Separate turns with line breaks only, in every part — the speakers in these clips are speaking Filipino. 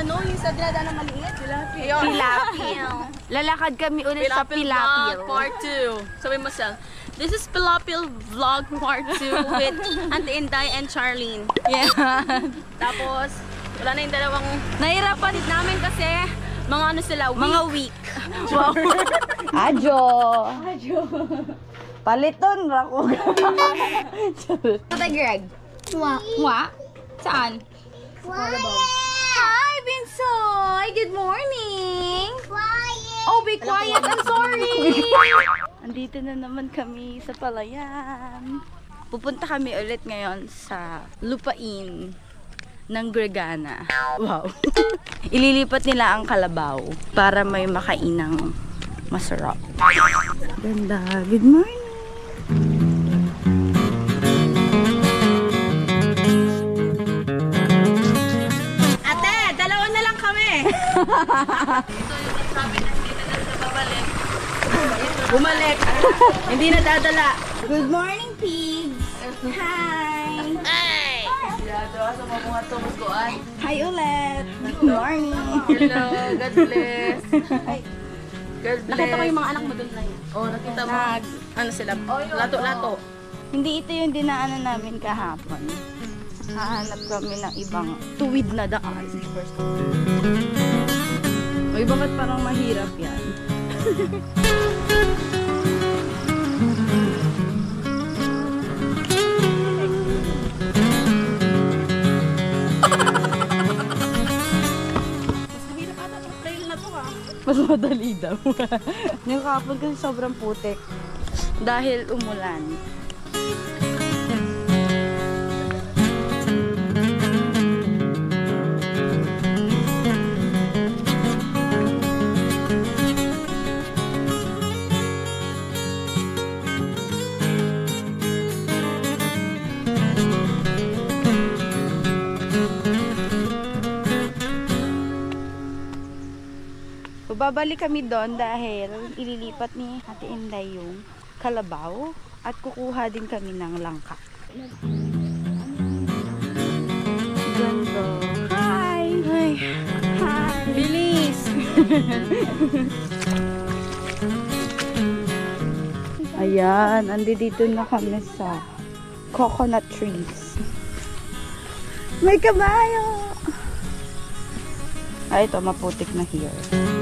ano, yung sa dinadaan na maliit.
Pilapil. Lalakad kami ulit sa Pilapil.
Part 2. Sabi mo siya, this is Pilapil Vlog Part 2 with Auntie Inday and Charlene.
Yeah.
Tapos, wala na yung dalawang
Nahirapan
namin kasi mga ano sila,
mga week.
Wow.
Ajo. Paliton rako. Ate Greg. Wa? Saan? Hi, Binsoy! Good morning! Quiet! Oh, be quiet! I'm sorry! Andito na naman kami sa Palayan. Pupunta kami ulit ngayon sa lupain ng Gregana. Wow! Ililipat nila ang kalabaw para may makainang masarap. Ganda! Good morning!
Ito yung sabi na hindi na babalik. Bumalik. Hindi na dadala.
Good morning, pigs! Hi!
Ay! Sa mga tumukuan.
Hi ulit! Good morning!
Hello, God bless.
Ay,
God bless.
nakita ko yung mga anak mo doon na yun.
Oh, nakita mo. Ano sila? Lato-lato. Hindi
Ito yung dinaanan namin kahapon. Hahanap kami ng ibang tuwid na daan. Uy, bakit parang mahirap yan? Mas madali daw. Yung kahapon kasi sobrang putik. Dahil umulan. Babalik kami doon dahil ililipat ni Ate Inday yung kalabaw at kukuha din kami ng langka. Ganda. Hi! Hi! Hi! Bilis! Ayan, andito na kami sa coconut trees. May kabayo! Ay, ito, maputik na here.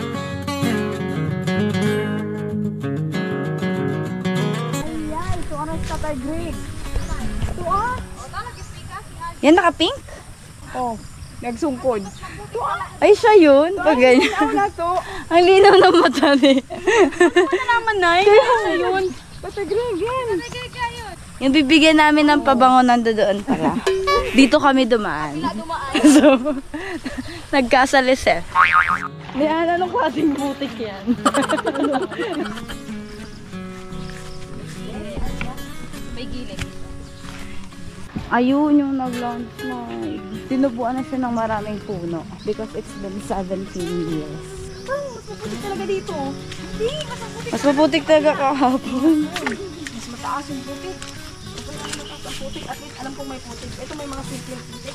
Tatay Greg. Tuwa? Yan naka-pink?
Oh, nagsungkod.
Ay, siya yun? Pag ganyan.
Wala to.
Ang linaw ng mata ni.
Ano naman na? Siya yun. Tatay Greg yan.
Yung bibigyan namin ng pabango nandoon pala. Dito kami dumaan. So, nagkasalis eh. Yan, anong klaseng butik yan? Ayun yung nag-landslide. Tinubuan na siya ng maraming puno because it's been 17 years.
Oh, mas maputik talaga dito. Hindi,
Mas maputik talaga kahapon.
Mas mataas yung putik. Mas mataas ang putik. At least alam kong may putik. Ito may mga simpleng putik.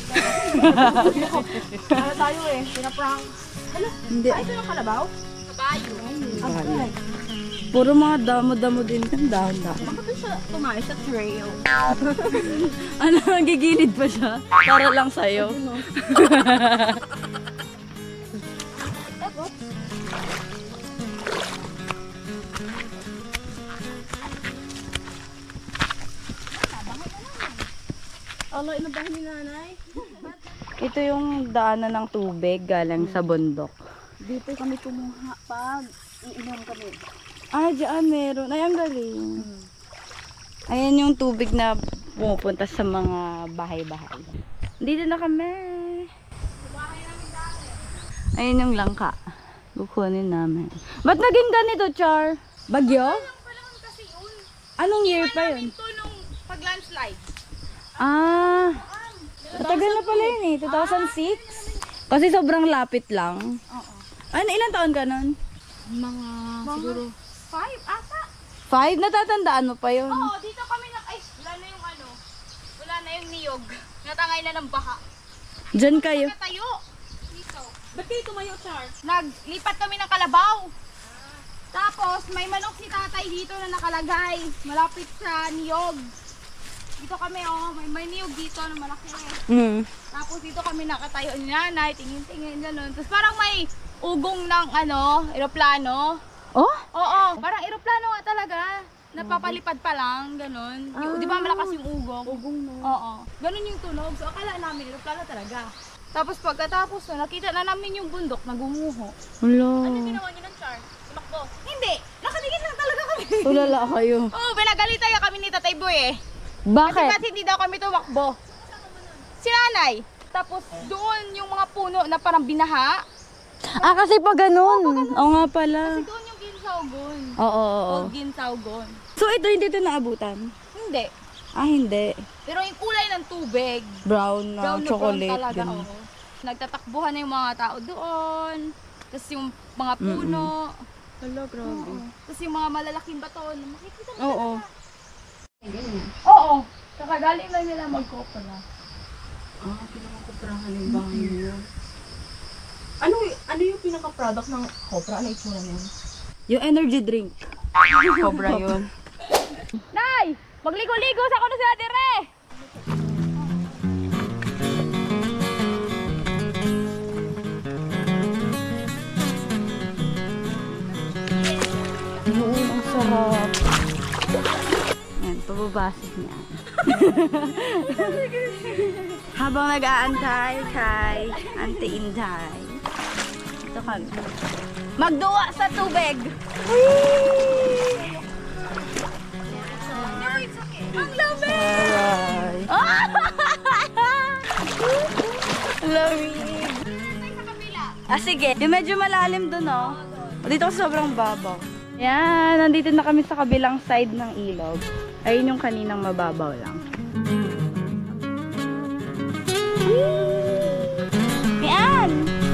Ano tayo eh, pinaprank. Hala,
Hindi.
ito yung kalabaw? Kabayo.
Bahala. Puro mga damo-damo din yung dahon-dahon.
Bakit doon siya tumayo sa trail?
Ano, nagigilid pa siya? Para lang sa'yo.
Allah, inabahan ni nanay.
Ito yung daanan ng tubig galing sa bundok.
Dito kami kumuha pag iinom kami.
Ah, dyan meron. Ay, ang galing. Ayan yung tubig na pumupunta sa mga bahay-bahay. Dito na kami. Ayan yung langka. Kukunin namin. Ba't naging ganito, Char? Bagyo? Anong year pa yun?
Ito nung pag-landslide.
Ah, matagal na pala yun eh. 2006? Kasi sobrang lapit lang.
Oo.
Ano, ilang taon ka nun?
Mga siguro 5 ata.
5? Natatandaan mo pa yun?
Oo, dito kami ay, wala na yung ano. Wala na yung niyog. Natangay na ng baha.
Diyan kayo.
Tayo. Dito. kayo tumayo, Char?
Naglipat kami ng Kalabaw. Tapos, may manok si tatay dito na nakalagay. Malapit sa niyog. Dito kami, oh. May niyog dito na malaki. Tapos dito kami nakatayo ni nanay. Tingin-tingin, gano'n. Tapos parang may ugong ng, eroplano.
Oh?
Oo, parang eroplano nga talaga. Napapalipad pa lang, gano'n. Di ba malakas yung ugong? Ugong na. Oo. Gano'n yung tunog. So, akala namin, eroplano talaga. Tapos pagkatapos nakita na namin yung bundok na gumuho.
Wala.
Ano ginawa niyo ng Char? Tumakbo.
Hindi! Nakatingin lang talaga kami.
Tulala kayo.
Oo, pinagalitan niya kami ni Tatay Boy eh. Kasi
Bakit?
ba't hindi daw kami tumakbo? Si nanay. Tapos doon yung mga puno na parang binaha.
Ah, kasi pa ganun. Oo nga pala.
Kasi doon yung ginsawgon.
Oo.
Old ginsawgon.
So ito hindi ito naabutan?
Hindi.
Ah, hindi.
Pero yung kulay ng tubig,
Brown na
brown na
chocolate.
brown talaga.
ganun.
Oo. Nagtatakbuhan na yung mga tao doon. Tapos yung mga puno.
Hala, grabe.
Tapos yung mga malalaking bato. Makikita mo.
Oo.
Oo. Kakagaling lang nila magkopra.
Ah, pinakakuprahan yung bahay niyo. Ano yung pinaka-product ng Cobra? Ano itsura niyo?
Yung energy drink.
Cobra yun.
Nay! Magligo-ligo sa kuno si Ate Re!
Oo, ang sarap. Yan, pababasig niya. Habang nag-aantay kay Auntie Inday. Ito kami. Magduwa sa tubig!
Ang lamig!
Alright. Lamig. Ah, sige. Yung medyo malalim dun, oh. Dito sobrang babaw. Yan, nandito na kami sa kabilang side ng ilog. Ayun yung kaninang mababaw lang. Yan!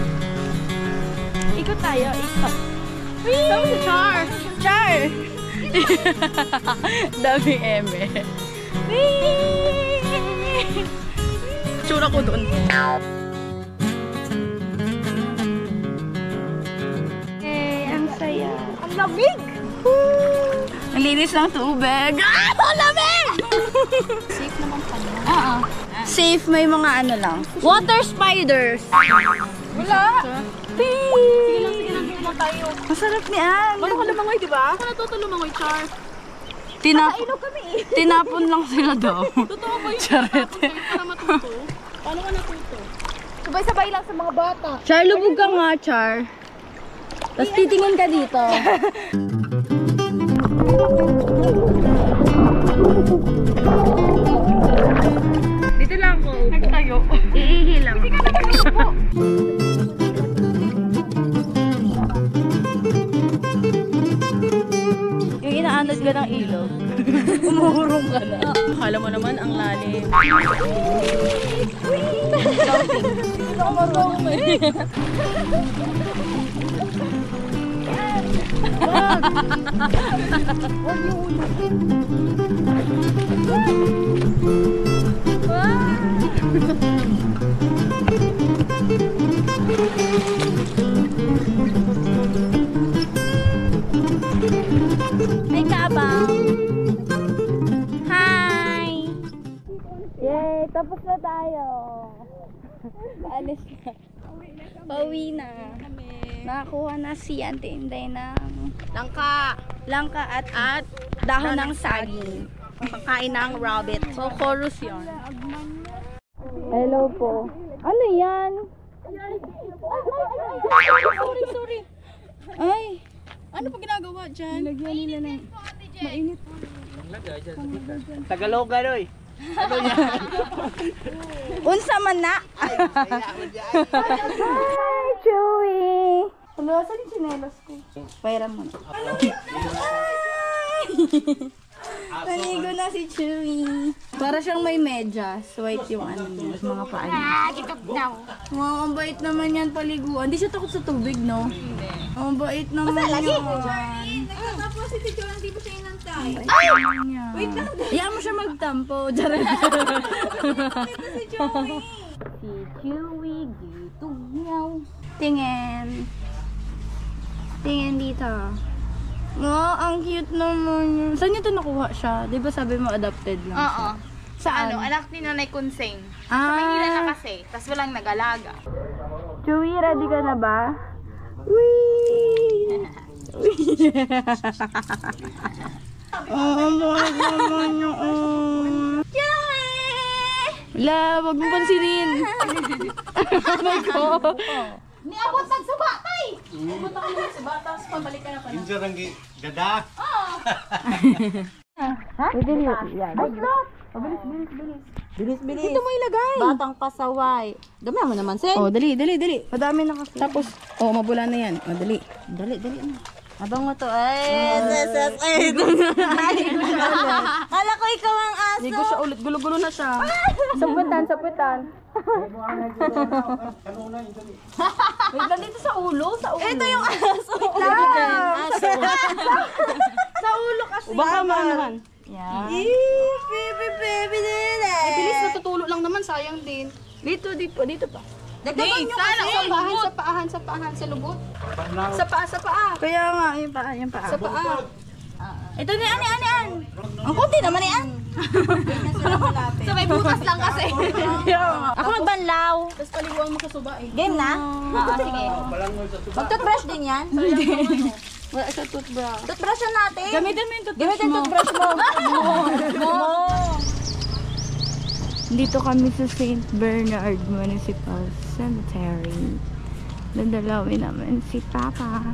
Ikot tayo, ikot. Saan si Char? Char! Dami eme. Tsura ko dun. Eh, ang saya.
Ang lamig!
Ang linis ng tubig. Ah! Ang lamig!
Safe naman pa niya.
Oo. Safe, may mga ano lang. Water spiders.
Wala!
Sige
lang tayo.
Masarap ni Ann.
Ano ka lumangoy, di ba?
Ako natutulumangoy, Char.
Tinapon lang sila daw.
Totoo ba yung
Charete.
para matuto? Paano ka natuto?
Sabay-sabay lang sa mga bata.
Char, lubog ka nga, Char. Tapos titingin ka dito.
Dito lang ako. Nagtayo.
Iihi lang. Yung inaanod ka ng ilog. Umuhurong ka na.
Akala mo naman ang lalim.
May kabang. Hi! Yay! Tapos na tayo. Paalis na. Pauwi na. Nakakuha na si Auntie Inday ng langka at dahon ng saging.
Pagkain ng rabbit.
So, chorus yun. Hello po. Ano yan?
Sorry.
Ay!
Ano pa ginagawa dyan?
Lagyan nila na. Mainit.
Tagalogan, oy.
Unsa man na? Hi, Chewy! Hello, saan yung sinelas ko? Pairan mo na. Naligo na si Chewy. Para siyang may medyas. White yung ano niya, mga paa niya. Wow, ang bait naman yan paliguan. Hindi siya takot sa tubig, no? Ang bait naman yan.
Tapos si Tito lang, di ba siya inantay?
Wait lang. Hayaan mo siya magtampo. Jared.
Si Joey.
Si Chewy, gito meow. Tingin. Tingin dito. Oh, ang cute naman yun. Saan niyo ito nakuha siya? Di ba sabi mo adopted lang siya?
Oo.
Saan?
Ano, anak ni Nanay Kunseng. Sa
Ah.
Maynila na kasi. Tapos walang nag-alaga.
Chewy, ready ka na ba? Wee! Oh, mahal naman yung... Wala, wag mo pansinin. Oh my God.
Niabot nagsuba, tay! Pumunta ka na sa bata, tapos pabalik ka na pa.
Injaranggi gada.
Pwede niyo. Yan.
Bilis. Dito mo ilagay. Batang pasaway. Dami mo naman, Sen.
Oh, dali. Madami na kasi. Tapos, oh, mabula na yan. Oh, dali.
Dali na. Abang mo to. Ay, Kala ko ikaw ang aso.
Hindi ko siya ulit. Gulo-gulo na siya. Saputan. Wait lang dito sa ulo. Ito yung aso.
Aso.
Sa ulo kasi.
Baka maanahan.
Yan.
Baby nila.
Ay, bilis. Natutulo lang naman. Sayang din. Dito pa.
Dagdagan nyo kasi.
Sa paahan, sa lubot. Sa paa. Kaya nga, yung paa. Sa paa. Ito ni An.
Ang kunti naman yan.
So may butas lang kasi.
Ako magbanlaw.
Tapos paliguan mo sa suba eh.
Game na? Oo, sige. Mag-toothbrush din yan?
Wala siya toothbrush.
Toothbrush yan natin.
Gamitin mo yung toothbrush
Gamit yung
mo.
toothbrush mo.
Dito kami sa St. Bernard Municipal Cemetery. Dadalawin namin si Papa.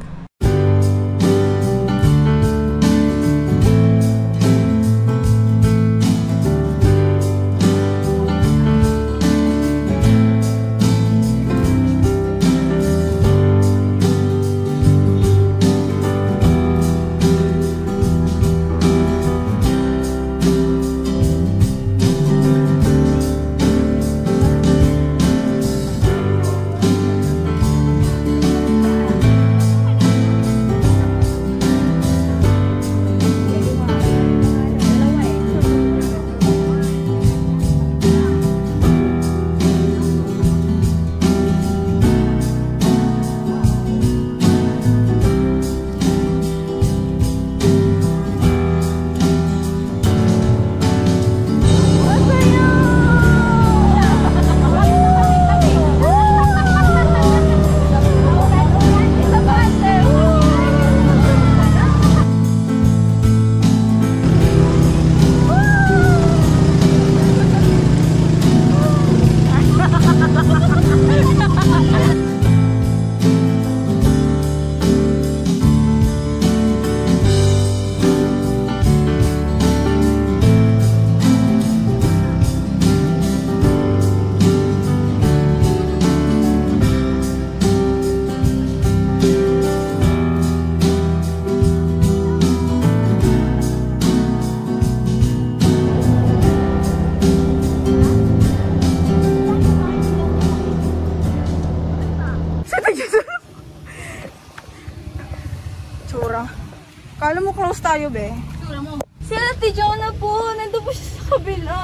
Kala mo close tayo, be? Si Ate Jonah po, nandun po siya sa kabila.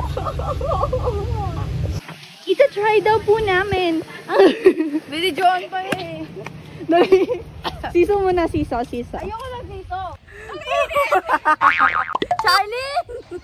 Ita-try daw po namin. Baby John pa eh. Siso muna, siso. Ayoko lang siso. Charlie!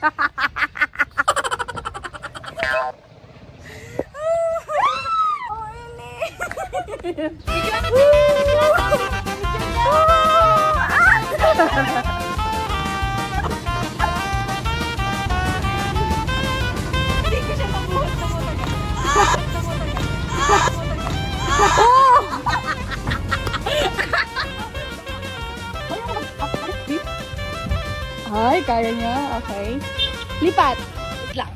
Ay, kaya niya. Okay. Lipat. Wait lang.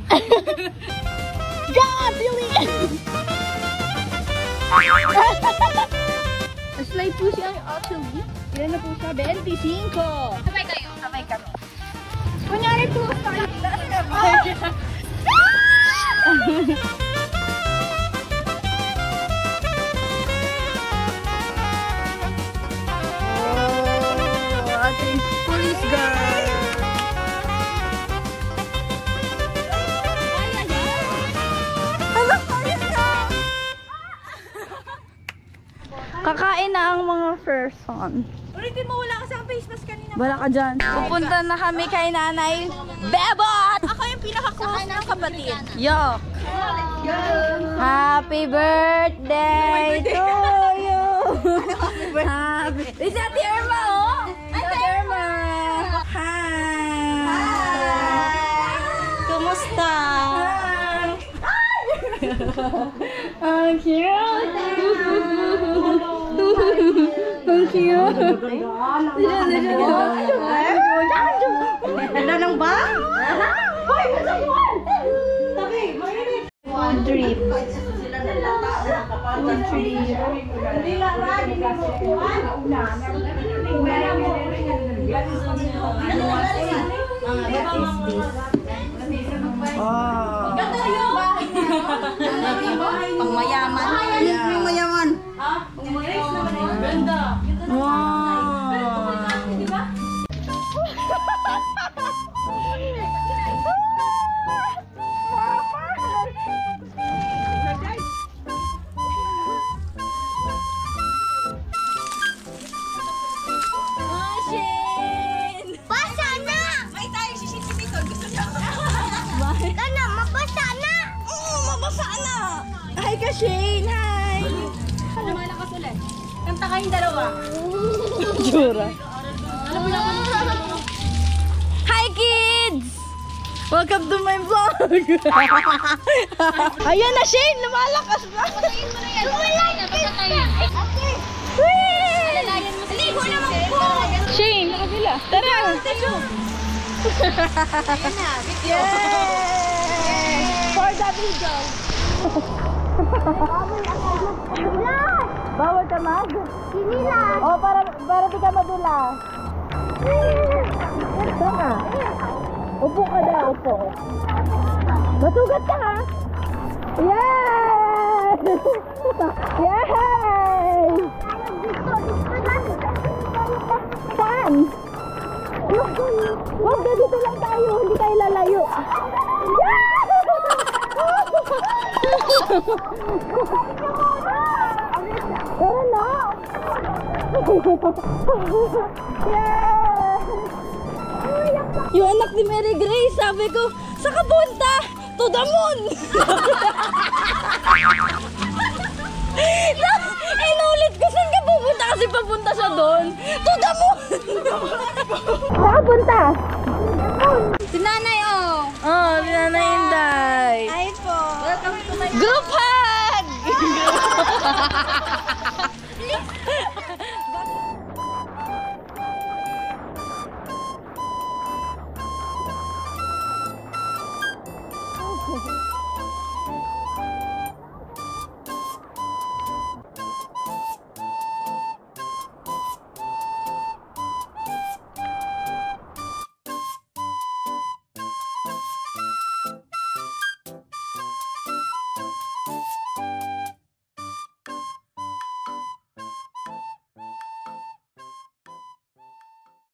God, Billy! Slide po siya actually. Ilan na po siya? 25.
Sabay kayo. Sabay kami.
Kunyari po tayo. Oh, ating police guard.
Kakain na ang mga person.
Ulitin mo, wala kasi ang face mask kanina.
Wala ka dyan. Pupunta na kami kay Nanay Bebot!
Ako yung pinaka-close ng kapatid.
Yok! Happy birthday to you! Happy... Is that Irma, oh? Ate Irma! Hi! Kumusta? Ang cute! Ang cute! Wala nang ba? Hoy! Masakuan! Tabi! Mainit! Food trip. Food trip. Hindi lang lagi na makukuhan. Oh.
Pangmayaman. Pangmayaman.
Wow!
Basa na! May tayo sisisi dito. Gusto niya. Kana, mabasa na! Mabasa na!
Hi ka, Shane! Hi!
Malakas ulit. Kanta kayong dalawa.
Jura. Hi, kids! Welcome to my vlog! Ayan na, Shane! Lumalakas na!
Ligo naman po!
Shane, nakabila. Tara! Yay! For the video! Bawal ka mag?
Sinilas!
Oh, para di ka madulas. Tama. Upo ka na, upo. Masugat ka ha? Yay! Yay! Saan? Wag na, dito lang tayo. Hindi tayo lalayo. Tara na! Yung anak ni Mary Grace, sabi ko, sa kapunta! To the moon! Inulit ko, saan ka pupunta? Kasi papunta siya doon. To the moon! Saan punta?
Si nanay, oh!
Oh, Nanay Inday.
Hi po! Welcome to my
Group hug!